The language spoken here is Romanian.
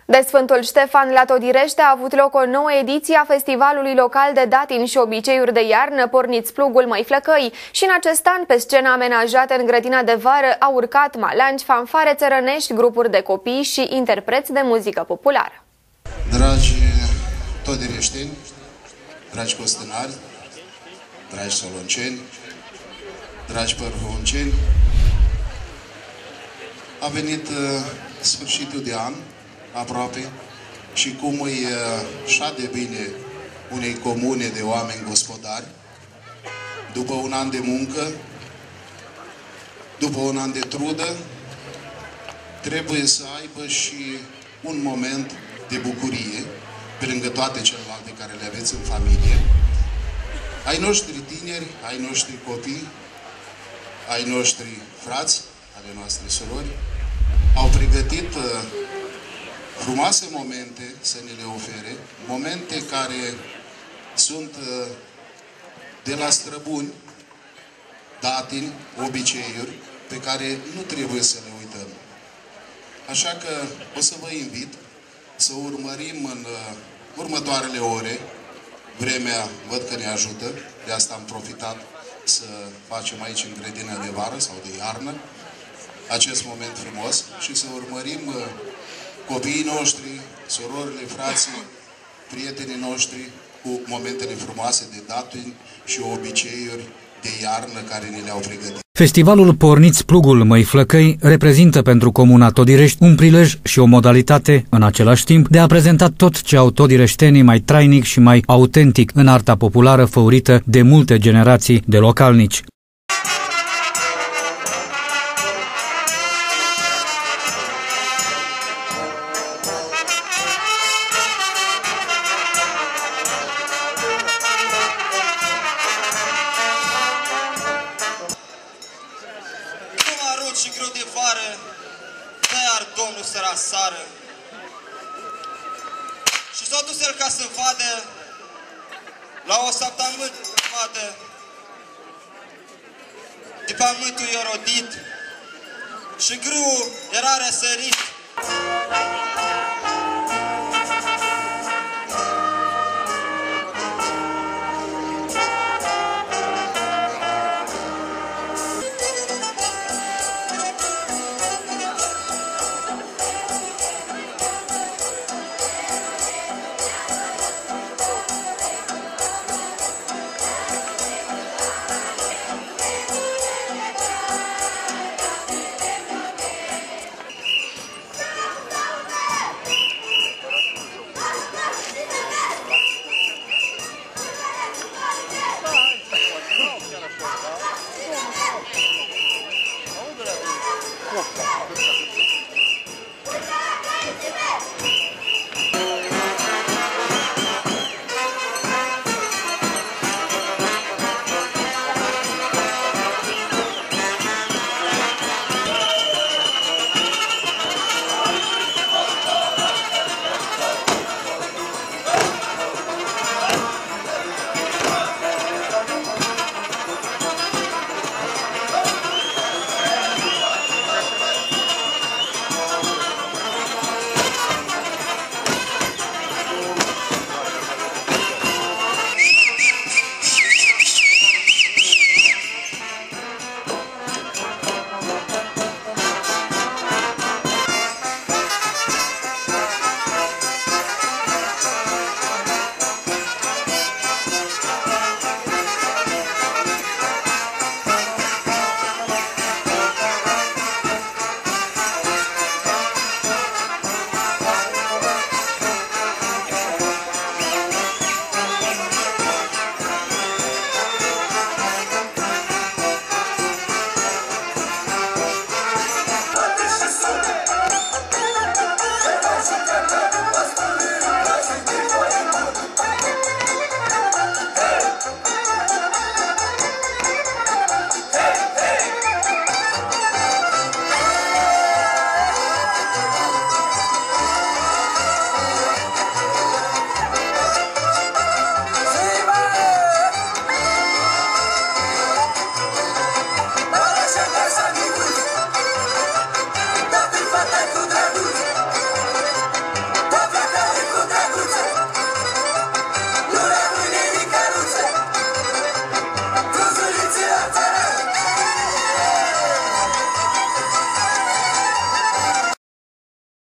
De Sfântul Ștefan la Todirește a avut loc o nouă ediție a festivalului local de datini și obiceiuri de iarnă, Porniți Plugul, Măi Flăcăi. Și în acest an, pe scena amenajată în grădina de vară, au urcat malanci, fanfare țărănești, grupuri de copii și interpreți de muzică populară. Dragi todireșteni, dragi costânari, dragi solonceni, dragi părhunceni, a venit sfârșitul de an, aproape, și cum îi șade bine unei comune de oameni gospodari, după un an de muncă, după un an de trudă, trebuie să aibă și un moment de bucurie, pe lângă toate celelalte care le aveți în familie. Ai noștri tineri, ai noștri copii, ai noștri frați, ale noastre surori, au pregătit frumoase momente să ne le ofere, momente care sunt de la străbuni, datini, obiceiuri, pe care nu trebuie să le uităm. Așa că o să vă invit să urmărim în următoarele ore. Vremea văd că ne ajută, de asta am profitat să facem aici în grădina de vară sau de iarnă acest moment frumos și să urmărim copiii noștri, surorile, frații, prietenii noștri cu momentele frumoase de datini și obiceiuri de iarnă care ne le-au pregătit. Festivalul Porniți Plugul, Măi Flăcăi reprezintă pentru comuna Todirești un prilej și o modalitate, în același timp, de a prezenta tot ce au todireștenii mai trainic și mai autentic în arta populară făurită de multe generații de localnici. Și greu de vară, dă iar Domnul să rasară. Și s-a dus el ca să vadă la o săptămână de pământul erodit și grâul era răsărit.